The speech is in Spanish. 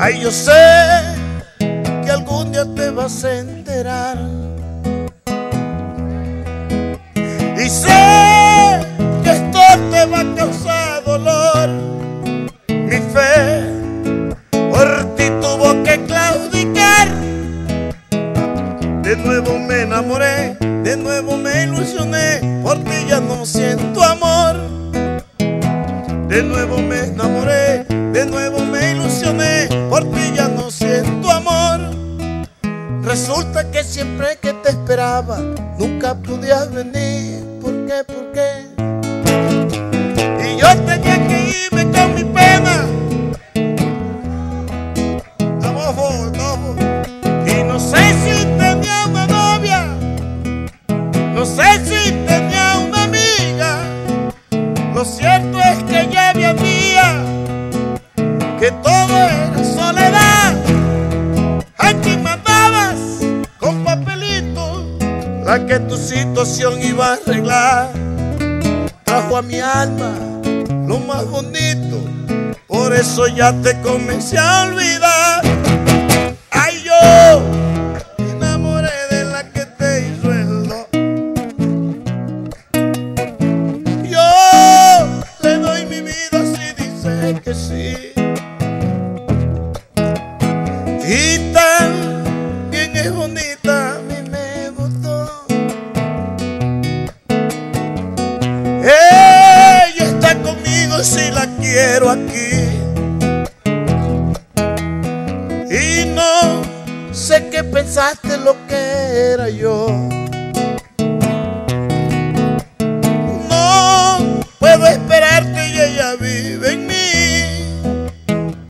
Ay, yo sé que algún día te vas a enterar. Y sé que esto te va a causar dolor. Mi fe por ti tuvo que claudicar. De nuevo me enamoré, de nuevo me ilusioné. Por ti ya no siento amor. De nuevo me enamoré, de nuevo me ilusioné. Por ti ya no siento amor. Resulta que siempre que te esperaba nunca podías venir. ¿Por qué? ¿Por qué? Y yo tenía que irme con mi pena. Y no sé si tenía una novia, no sé si tenía una amiga. Lo cierto es que ya había día que todo era soledad. Aquí mandabas con papelitos la que tu situación iba a arreglar. Trajo a mi alma lo más bonito, por eso ya te comencé a olvidar. Ay, yo me enamoré de la que te hizo el do. Yo le doy mi vida si dice que sí. Y tan bien es bonita, a mí me gustó. Ella está conmigo si la quiero aquí. Y no sé qué pensaste lo que era yo. No puedo esperarte y ella vive en